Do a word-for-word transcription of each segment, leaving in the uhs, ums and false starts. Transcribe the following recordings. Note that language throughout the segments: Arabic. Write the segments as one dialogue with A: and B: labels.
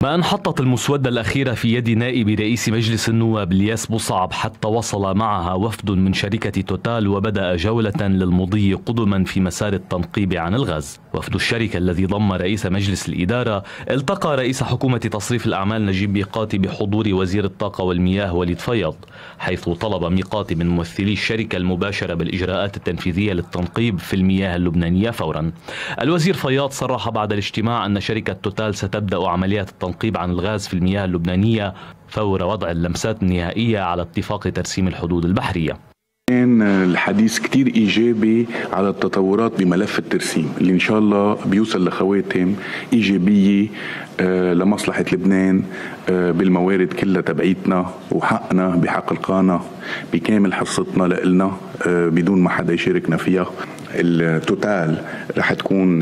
A: ما أن حطت المسودة الأخيرة في يد نائب رئيس مجلس النواب الياس بوصعب حتى وصل معها وفد من شركة توتال وبدأ جولة للمضي قدما في مسار التنقيب عن الغاز. وفد الشركة الذي ضم رئيس مجلس الإدارة التقى رئيس حكومة تصريف الأعمال نجيب ميقاتي بحضور وزير الطاقة والمياه وليد فياض، حيث طلب ميقاتي من ممثلي الشركة المباشرة بالإجراءات التنفيذية للتنقيب في المياه اللبنانية فورا. الوزير فياض صرح بعد الاجتماع أن شركة توتال ستبدأ عمليات التنقيب عن الغاز في المياه اللبنانية فور وضع اللمسات النهائية على اتفاق ترسيم الحدود البحرية.
B: كان الحديث كتير إيجابي على التطورات بملف الترسيم اللي إن شاء الله بيوصل لخواتم إيجابية لمصلحة لبنان بالموارد كلها تبعيتنا وحقنا بحق القانا بكامل حصتنا لإلنا بدون ما حدا يشاركنا فيها. التوتال رح تكون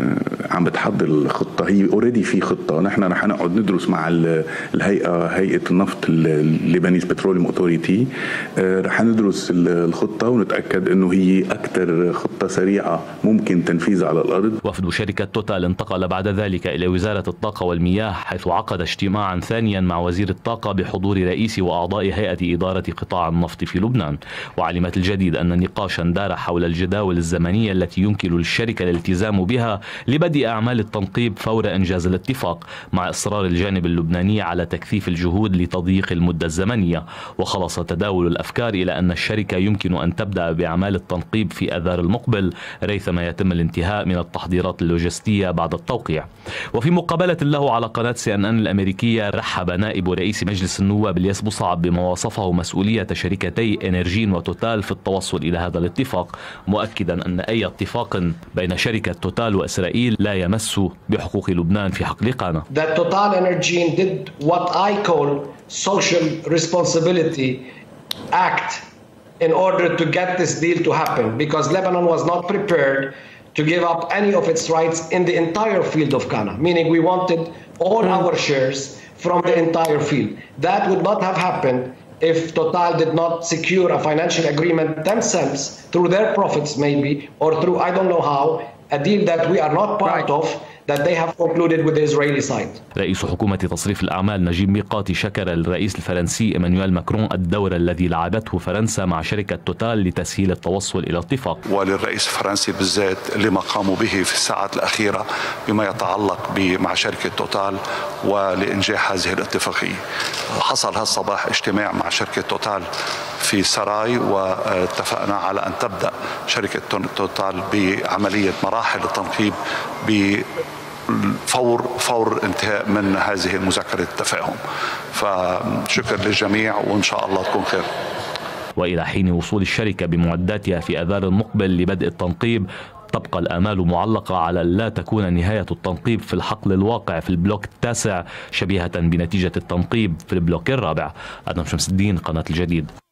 B: عم بتحضر الخطة، هي اوريدي في خطة، نحن رح نقعد ندرس مع الهيئة هيئة النفط اللبنانيز بتروليوم اوثوريتي، رح ندرس الخطة ونتأكد انه هي اكثر خطة سريعة ممكن تنفيذها على الارض.
A: وفد شركة توتال انتقل بعد ذلك الى وزارة الطاقة والمياه، حيث عقد اجتماعا ثانيا مع وزير الطاقة بحضور رئيس واعضاء هيئة إدارة قطاع النفط في لبنان. وعلمت الجديد ان نقاشا دار حول الجداول الزمنية التي يمكن للشركة الالتزام بها لبدء أعمال التنقيب فور إنجاز الاتفاق، مع إصرار الجانب اللبناني على تكثيف الجهود لتضييق المدة الزمنية. وخلص تداول الأفكار إلى أن الشركة يمكن أن تبدأ بأعمال التنقيب في آذار المقبل ريثما يتم الانتهاء من التحضيرات اللوجستية بعد التوقيع. وفي مقابلة له على قناة سي إن إن الأمريكية، رحب نائب رئيس مجلس النواب الياس بوصعب بما وصفه مسؤولية شركتي إنرجين وتوتال في التوصل إلى هذا الاتفاق، مؤكدا أن أي اتفاق بين شركة توتال وإسرائيل لا يمس بحقوق لبنان في حقل قانا.
C: That Total Energy did what I call social responsibility act in order to get this deal to happen, because Lebanon was not prepared to give up any of its rights in the entire field of Qana, meaning we wanted all our shares from the entire field. That would not have happened if Total did not secure a financial agreement themselves through their profits maybe, or through I don't know how, a deal that we are not part of, that they have concluded with the Israeli side.
A: رئيس حكومة تصريف الأعمال نجيب ميقاتي شكر الرئيس الفرنسي إيمانويل ماكرون الدور الذي لعبته فرنسا مع شركة توتال لتسهيل التوصل إلى اتفاق.
D: وللرئيس الفرنسي بالذات لما قاموا به في الساعات الأخيرة بما يتعلق مع شركة توتال ولإنجاح هذه الاتفاقية. حصل هالصباح اجتماع مع شركة توتال في سراي، واتفقنا على أن تبدأ شركة توتال بعملية مراحل التنقيب بفور فور انتهاء من هذه المذكرة التفاهم. فشكر للجميع وإن شاء الله تكون خير.
A: وإلى حين وصول الشركة بمعداتها في آذار المقبل لبدء التنقيب، تبقى الآمال معلقة على لا تكون نهاية التنقيب في الحقل الواقع في البلوك التاسع شبيهة بنتيجة التنقيب في البلوك الرابع. أدم شمس الدين، قناة الجديد.